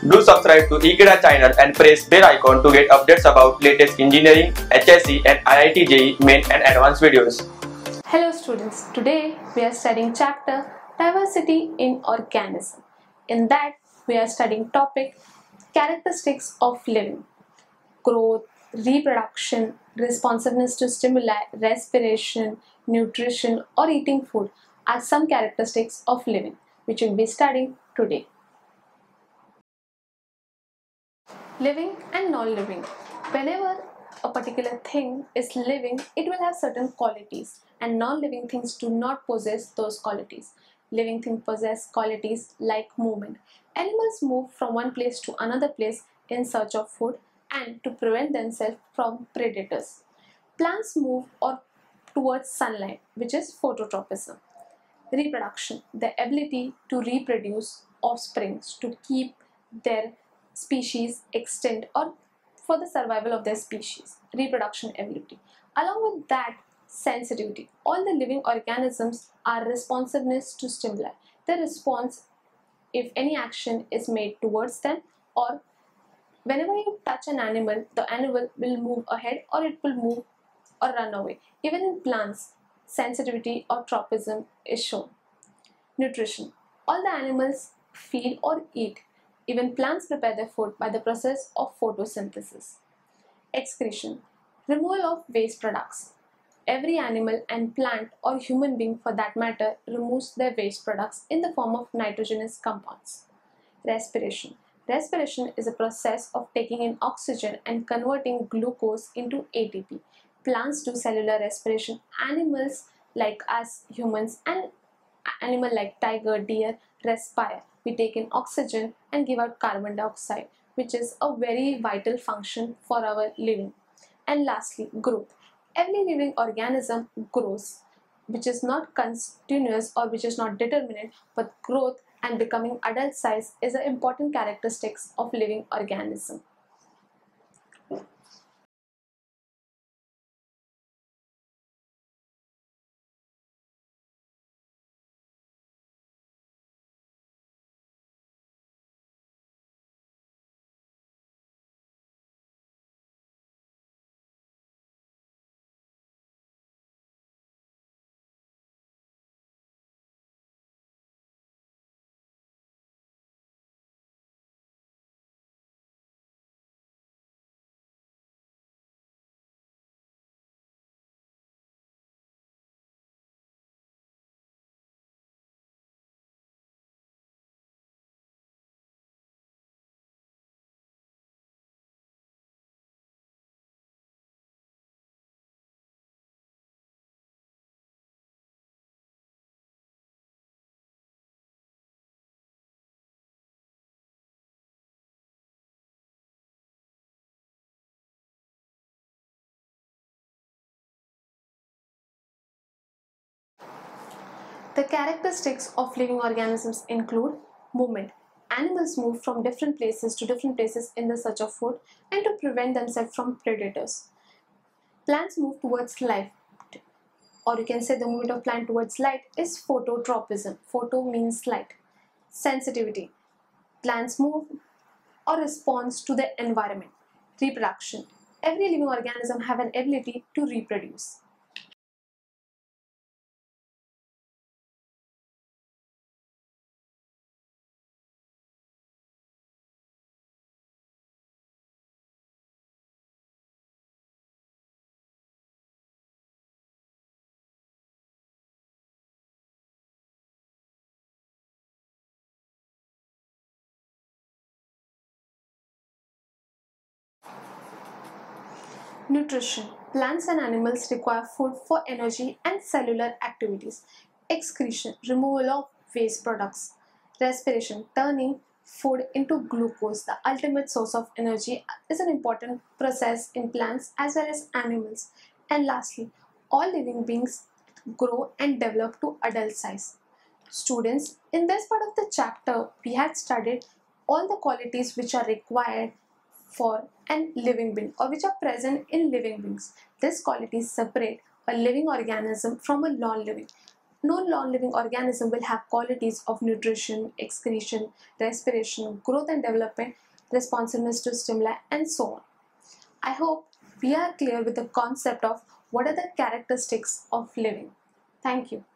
Do subscribe to Ekeeda channel and press bell icon to get updates about latest engineering, HSC and IIT JEE main and advanced videos. Hello students, today we are studying chapter Diversity in Organism. In that we are studying topic Characteristics of Living. Growth, reproduction, responsiveness to stimuli, respiration, nutrition or eating food are some characteristics of living which we will be studying today. Living and non-living. Whenever a particular thing is living, it will have certain qualities, and non-living things do not possess those qualities. Living things possess qualities like movement. Animals move from one place to another place in search of food and to prevent themselves from predators. Plants move towards sunlight, which is phototropism. Reproduction, the ability to reproduce offspring to keep their species extant or for the survival of their species. Reproduction ability. Along with that, sensitivity. All the living organisms are responsiveness to stimuli. They respond if any action is made towards them, or whenever you touch an animal, the animal will move ahead or it will move or run away. Even in plants, sensitivity or tropism is shown. Nutrition. All the animals feed or eat. Even plants prepare their food by the process of photosynthesis. Excretion. Removal of waste products. Every animal and plant or human being for that matter removes their waste products in the form of nitrogenous compounds. Respiration. Respiration is a process of taking in oxygen and converting glucose into ATP. Plants do cellular respiration. Animals like us humans and animal like tiger, deer respire. We take in oxygen and give out carbon dioxide, which is a very vital function for our living. And lastly, growth. Every living organism grows, which is not continuous or which is not determinate, but growth and becoming adult size is an important characteristics of living organism. The characteristics of living organisms include movement. Animals move from different places to different places in the search of food and to prevent themselves from predators. Plants move towards light, or you can say the movement of plant towards light is phototropism. Photo means light. Sensitivity. Plants move or responds to the environment. Reproduction. Every living organism have an ability to reproduce. Nutrition. Plants and animals require food for energy and cellular activities. Excretion. Removal of waste products. Respiration. Turning food into glucose, the ultimate source of energy, is an important process in plants as well as animals. And lastly, all living beings grow and develop to adult size. Students, in this part of the chapter, we had studied all the qualities which are required for a living being or which are present in living beings. These qualities separate a living organism from a non-living. No non-living organism will have qualities of nutrition, excretion, respiration, growth and development, responsiveness to stimuli, and so on. I hope we are clear with the concept of what are the characteristics of living. Thank you.